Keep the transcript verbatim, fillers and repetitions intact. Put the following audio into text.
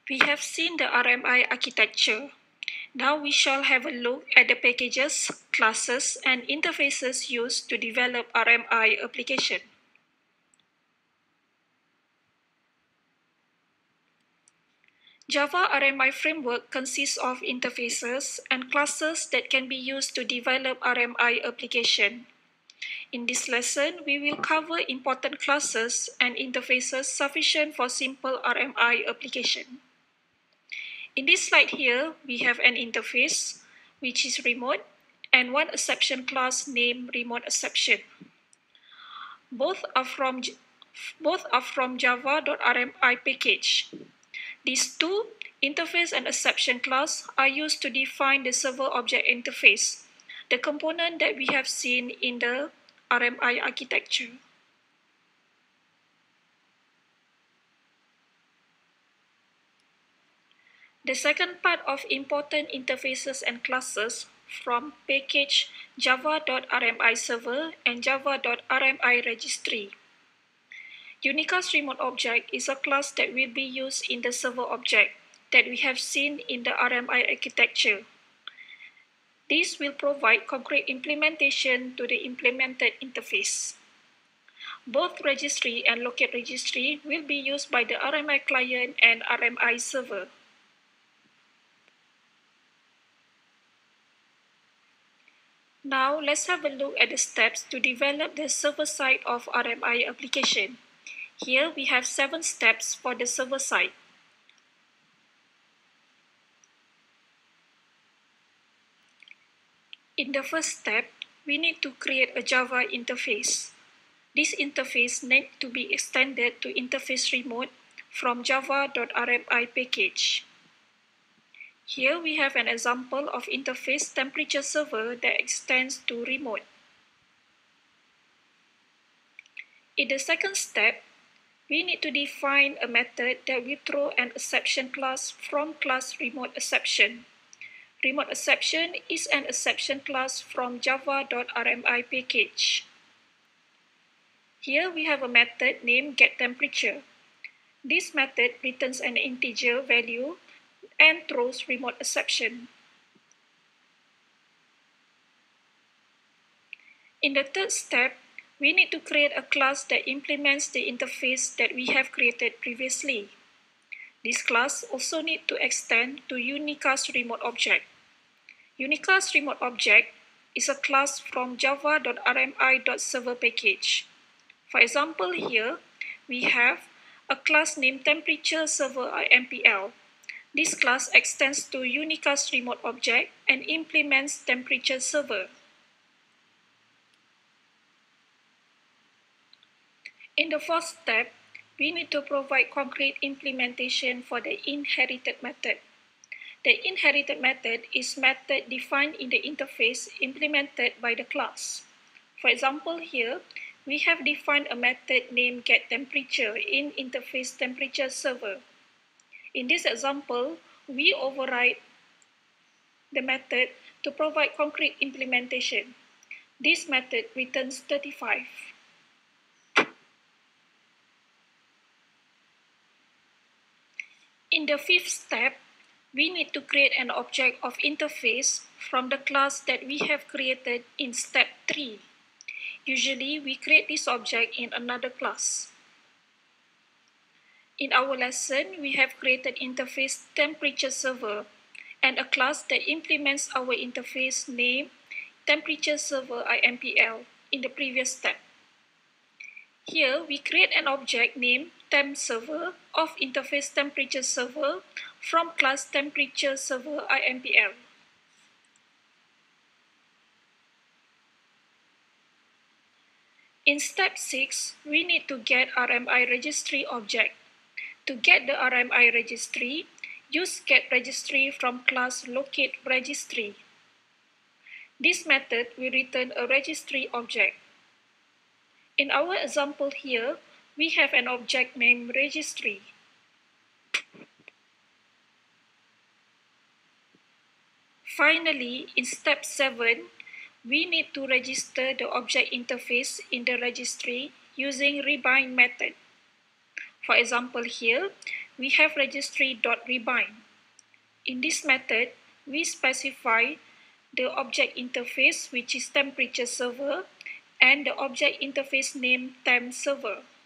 We have seen the R M I architecture. Now we shall have a look at the packages, classes, and interfaces used to develop R M I application. Java R M I framework consists of interfaces and classes that can be used to develop R M I application. In this lesson, we will cover important classes and interfaces sufficient for simple R M I application. In this slide here, we have an interface, which is remote, and one exception class named remote exception. Both are from, both are from java.rmi package. These two, interface and exception class, are used to define the server object interface, the component that we have seen in the R M I architecture. The second part of important interfaces and classes from package java.rmi server and java.rmi registry. Unicast remote object is a class that will be used in the server object that we have seen in the R M I architecture. This will provide concrete implementation to the implemented interface. Both registry and locate registry will be used by the R M I client and R M I server. Now, let's have a look at the steps to develop the server side of R M I application. Here, we have seven steps for the server side. In the first step, we need to create a Java interface. This interface needs to be extended to interface remote from java.rmi package. Here we have an example of interface temperature server that extends to remote. In the second step, we need to define a method that will throw an exception class from class remote exception. Remote exception is an exception class from java.rmi package. Here we have a method named getTemperature. This method returns an integer value and throws remote exception. In the third step, we need to create a class that implements the interface that we have created previously. This class also needs to extend to Unicast remote object. Unicast remote object is a class from java.rmi.server package. For example, here we have a class named temperature server M P L. This class extends to Unicast remote object and implements temperature server. In the fourth step, we need to provide concrete implementation for the inherited method. The inherited method is method defined in the interface implemented by the class. For example, here, we have defined a method named getTemperature in interface temperature server. In this example, we override the method to provide concrete implementation. This method returns thirty-five. In the fifth step, we need to create an object of interface from the class that we have created in step three. Usually, we create this object in another class. In our lesson, we have created interface temperature server and a class that implements our interface named temperature server I M P L in the previous step. Here, we create an object named temp server of interface temperature server from class temperature server I M P L. In step six, we need to get R M I registry object. To get the R M I registry, use getRegistry from class locateRegistry. This method will return a registry object. In our example here, we have an object named registry. Finally, in step seven, we need to register the object interface in the registry using rebind method. For example here, we have registry.rebind. In this method, we specify the object interface, which is temperature server, and the object interface name temp server.